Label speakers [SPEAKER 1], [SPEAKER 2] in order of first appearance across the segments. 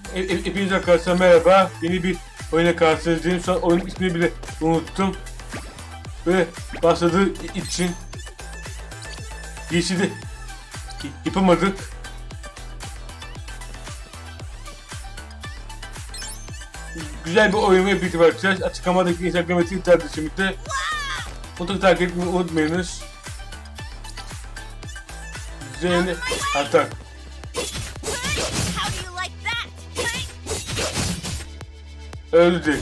[SPEAKER 1] Hepinize arkadaşlar merhaba. Yeni bir oyuna karşınızdayım. Şu an oyunun ismini bile unuttum. Ve başladığı için geçidi yapamadık. Güzel bir oyunu birlikte bakacağız. Açıklamadaki Instagram ve Twitter adresimizde mutlaka takip etmeyi unutmayınız. Üzerine atak. Öldü.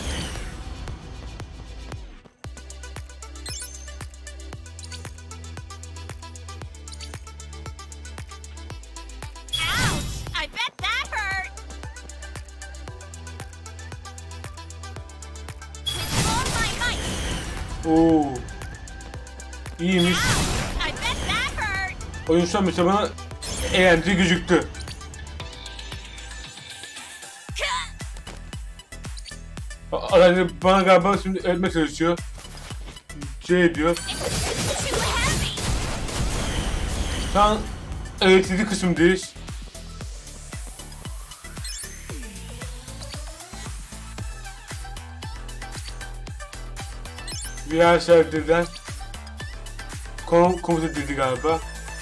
[SPEAKER 1] Oo. İyiymiş. Oyun şu an mesela bana eğlenceli gözüktü. Adamlar bana galiba şimdi öldürmek çalışıyor. C diyor. Şu an öğretici kısımdayız. VR serverden komut edildi galiba.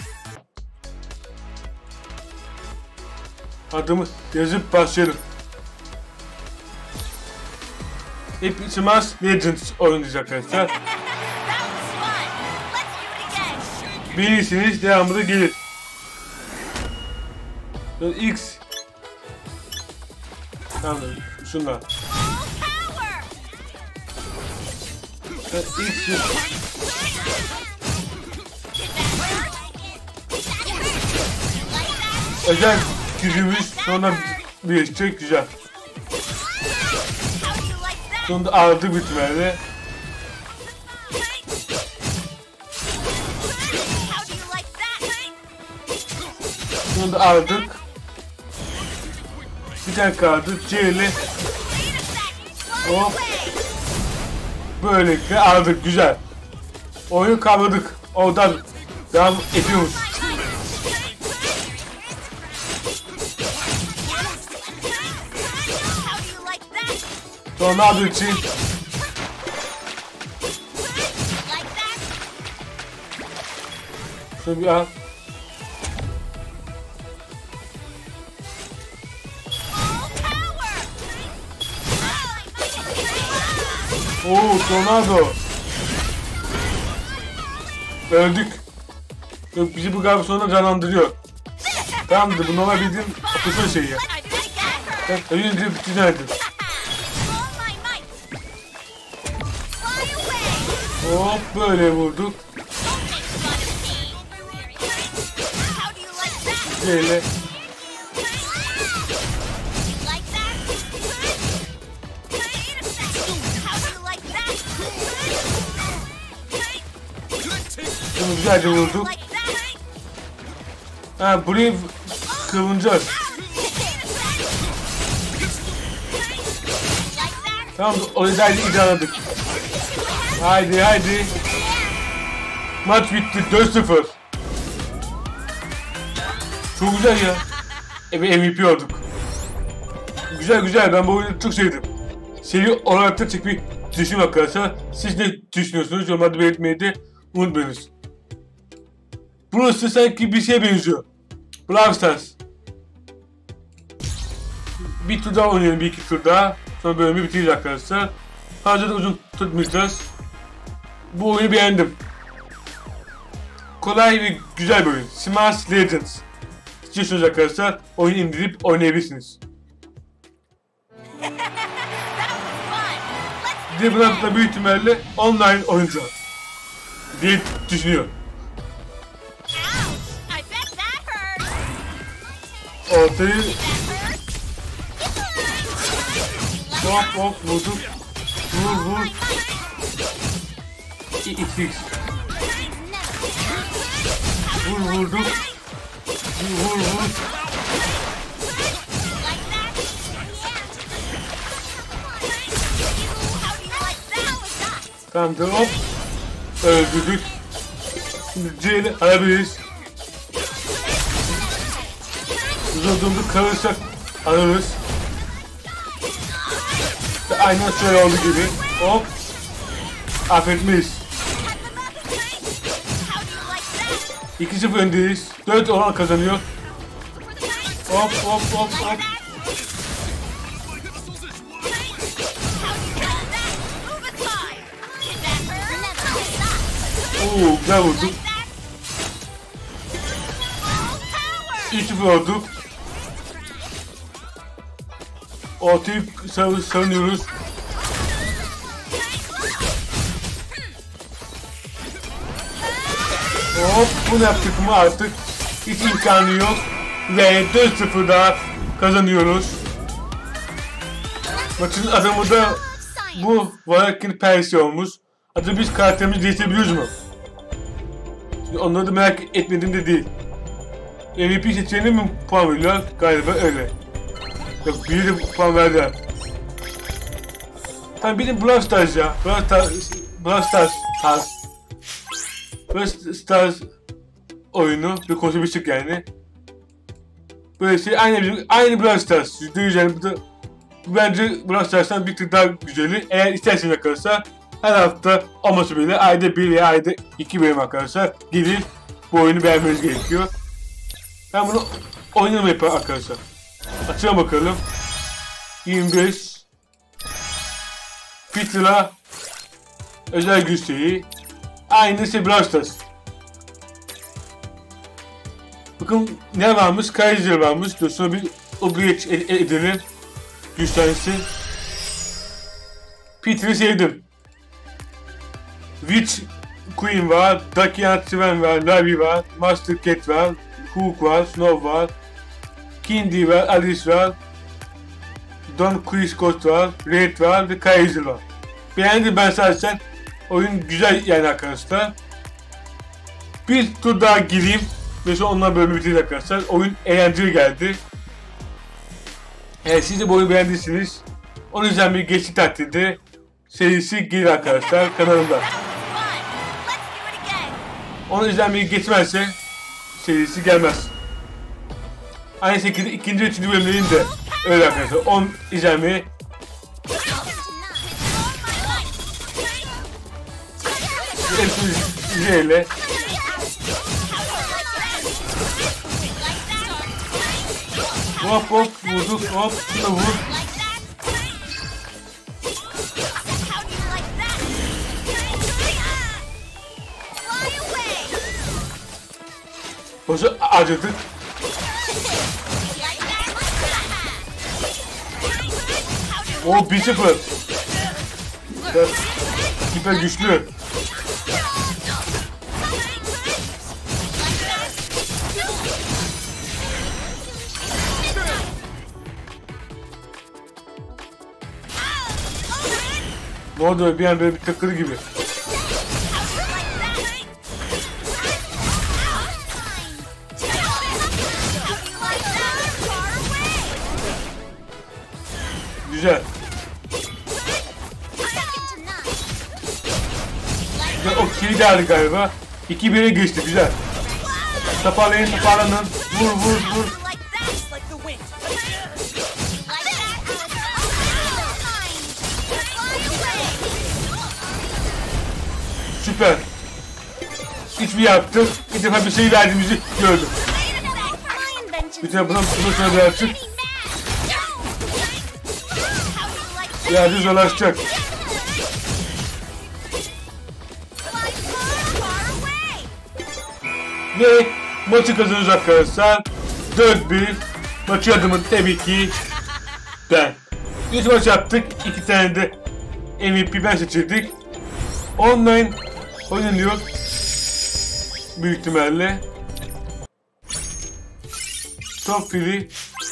[SPEAKER 1] Adımı yazıp başlayalım. Hepimiz Legends oynayacağız arkadaşlar. Bilirsiniz, devamı da gelir. X. Tamam, şunlar. X. Özel gücümüz sonra birleşecek, güzel. Sonunda aldık bitmeli. Sonunda aldık. Bir tane kaldı. C ile hop. Böylelikle aldık, güzel. Oyunu kavradık. Oradan devam ediyoruz. Sonra adı için şunu bir al. Oo, tornado. Öldük. Yok, bizi bu galiba sonra canlandırıyor. Tamamdır, bu normal bildiğim akıllı şey ya. Önce güzeldi. Hop, böyle vurduk. Böyle. Bunu güzelce vurduk. Ha, burayı kıvınacağız. Tamam, orayı da idaladık. Haydi haydi. Maç bitti, 4-0. Çok güzel ya. MVP olduk. Güzel güzel, ben bu oyunu çok sevdim. Seri olarak da çekmeyi düşünüyorum arkadaşlar. Siz ne düşünüyorsunuz? Yorumlarda belirtmeyi de unutmayınız. Burası sanki bir şeye benziyor. Brawl Stars. Bir tur daha oynayalım, bir iki tur daha. Sonra bölümü bitireceğiz arkadaşlar. Fazla da uzun tutmayacağız. Bu oyunu beğendim. Kolay ve güzel bir oyun. Smart Legends. İstiyorsunuz arkadaşlar, oyunu indirip oynayabilirsiniz. Bir de buna büyük ihtimalle online oynayacağız diye düşünüyorum. Ortayı hop hop vurduk. Vur vur. X. Vur vurduk. Vur vur. Tamam, hop. Öldürdük. Şimdi C'yle alabiliriz. Uzadığımda kalırsak alırız. aynen şöyle olduğu gibi. Hop. Affetmeyiz. 2-0 öndeyiz. 4 olan kazanıyor. Hop hop hop hop. Oo, güzel vurduk. 3-0 olduk. Ortayı savunuyoruz. Hop, bunu yaptık mı artık hiç imkanı yok. Ve 4-0 daha kazanıyoruz. Maçın adamı da bu Valakin Persiyon'umuz. Acaba biz karakterimizi değiştirebiliyoruz mu? Şimdi onları da merak etmediğim de değil. MVP seçeneğine mi puan veriyorlar? Galiba öyle. Yok, biri de puan verdiler. Tamam, benim Brawl Stars ya. Brawl Stars oyunu bir konuşmuştuk yani. Böyle şey aynı Brawl Stars. %100 yani bence Brawl Stars'tan bir tık daha güzeli. Eğer isterseniz arkadaşlar her hafta olması bile ayda 1 veya ayda 2 bölüm arkadaşlar gelip bu oyunu beğenmeniz gerekiyor. Ben bunu oynama yapayım arkadaşlar. Açalım bakalım. 25 Peter'a özel güçleri. Aynısı Brawl Stars. Bakın ne varmış? Kaiser varmış. Dur sonra bir upgrade edelim. Güçlensin. Peter'ı sevdim. Witch Queen var. Dakian Sven var. Lavi var. Master Cat var. Hook var. Snow var. Kindy var. Alice var. Don Quixote var. Red var ve Kaiser var. Beğendim ben zaten. Oyun güzel yani arkadaşlar. Bir tur daha gireyim. Ve sonra ondan bölümü bitirdik arkadaşlar. Oyun eğlenceli geldi. Eğer siz de bu oyunu beğendiyseniz onun yüzden bir geçtik takdirde serisi gelir arkadaşlar kanalımda. Onun yüzden bir geçmezse serisi gelmez. Aynı şekilde ikinci ve üçüncü bölümlerin de öyle arkadaşlar. 10 izlenmeyi hepsini izleyle. Hop hop vurduk, hop şuna vur. Boşu acıdık. O 1-0. Süper güçlü. Ne oldu bir an böyle bir takır gibi. Güzel. Güzel, o kill geldi galiba. 2-1'e geçti, güzel. Toparlayın, toparlanın. Vur vur vur. Süper. Hiçbir yaptık. Bir defa bir şey verdiğimizi gördüm. Bir tane buna sonra birazcık birazcık zorlaşacak. Ve maçı kazanacak arkadaşlar. 4-1. Maçı adımı tabii ki ben. 3 maç yaptık. 2 tane de MVP ben seçildik. Online oynanıyor. Büyük ihtimalle. Top fili.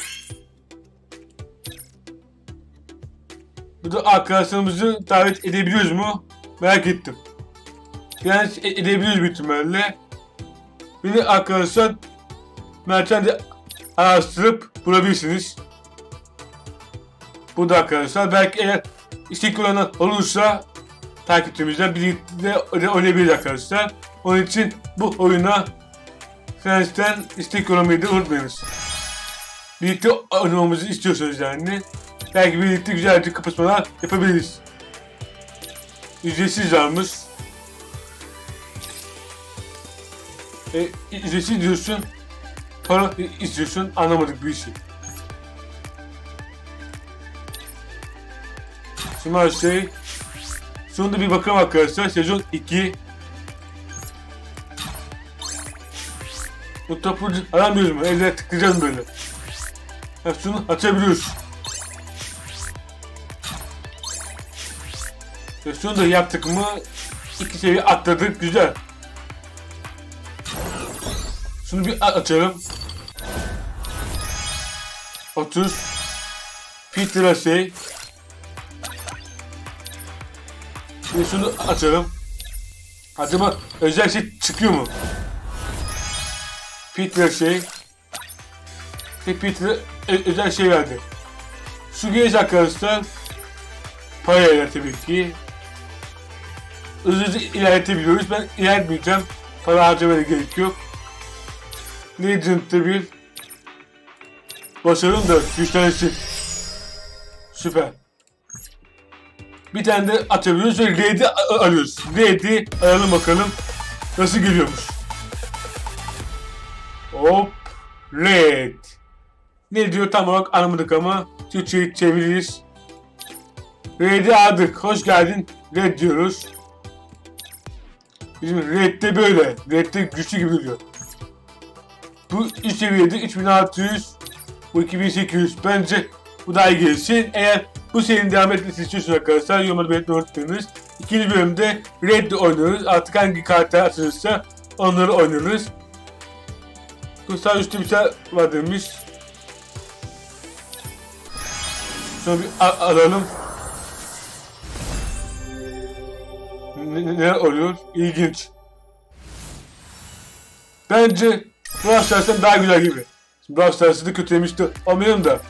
[SPEAKER 1] Burada arkadaşlarımızı davet edebiliyoruz mu? Merak ettim. Yani edebiliyoruz büyük ihtimalle. Beni arkadaşlar merkezde araştırıp bulabilirsiniz. Burada arkadaşlar belki eğer istek kullanan olursa takipçimizden birlikte oynayabiliriz arkadaşlar. Onun için bu oyuna Friends'ten istek yollamayı da unutmayınız. Birlikte oynamamızı istiyorsanız yani. belki birlikte güzelce kapışmalar yapabiliriz. Ücretsiz almış. Ücretsiz diyorsun. Para istiyorsun. Anlamadık bir işi. Şimdi her şey. Sonunda bir bakalım arkadaşlar. Sezon 2. Bu topu aramıyoruz mu? Elle tıklayacağız böyle. Şunu açabiliyoruz. Ve şunu da yaptık mı 2 seviye atladık. Güzel. Şunu bir açalım. 30 filtre şey. Şimdi şunu açalım. Acaba özel şey çıkıyor mu? Filtre şey. Filtre özel şey verdi. Şu gelecek arkadaşlar. Parayla tabii ki. Hızlıca ilerletebiliyoruz. Ben ilerletmeyeceğim. Para harcamaya gerek yok. Legend bir başarın da güçlensin. Süper. Bir tane de atabiliyoruz ve Red'i alıyoruz. Red'i alalım bakalım nasıl geliyormuş. Hop. Red. Ne diyor tam olarak anlamadık ama Türkçe'yi çeviririz. Red'i aldık. Hoş geldin. Red diyoruz. Bizim Red'de böyle. Red'de güçlü gibi duruyor. Bu 3 seviyede 3600, bu 2800. Bence bu daha iyi gelsin. Eğer bu serinin devam etmesini istiyorsunuz arkadaşlar, yorumları belirtmeyi unutmayınız. İkinci bölümde Red'le oynuyoruz. Artık hangi karakter açılırsa onları oynarız. Bu sağ üstte bir şey var demiş. Şunu bir alalım. Ne oluyor? İlginç. Bence Brawl Stars'tan daha güzel gibi. Şimdi Brawl Stars'ı da kötülemişti. Olmayalım da.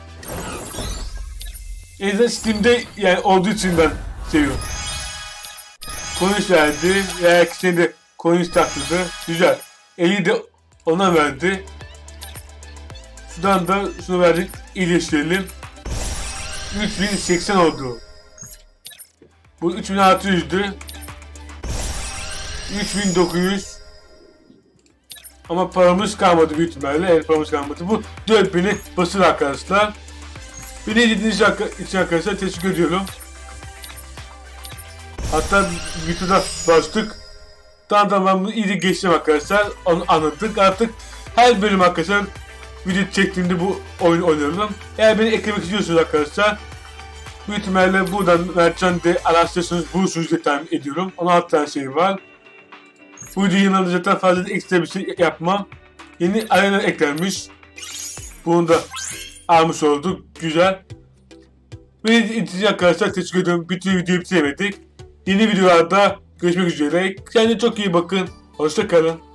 [SPEAKER 1] En azından Steam'de yani olduğu için ben seviyorum. Coins verdi. Eğer ikisini de coins taktırdı. Güzel. 50 de ona verdi. Şuradan da şunu verdik. İyileştirelim. 3080 oldu. Bu 3600'dü. 3900. Ama paramız kalmadı büyük ihtimalle. Evet, paramız kalmadı. Bu 4000'i basın arkadaşlar. Beni izlediğiniz için arkadaşlar teşekkür ediyorum. Hatta YouTube'da başladık. Tamam ben bunu iyice geçtim arkadaşlar. Onu anlattık. Artık her bölüm arkadaşlar video çektiğimde bu oyunu oynuyorum. Eğer beni eklemek istiyorsanız arkadaşlar büyük ihtimalle buradan Mertcan de araştırırsanız bulursunuz diye tahmin ediyorum. 16 tane şey var. Bu videonun zaten fazla ekstra bir şey yapmam. Yeni arena eklenmiş. Bunu da almış olduk. Güzel. Beni izleyiciler arkadaşlar teşekkür ederim. Bütün videoyu bitiremedik. Yeni videolarda görüşmek üzere. Kendinize çok iyi bakın. Hoşça kalın.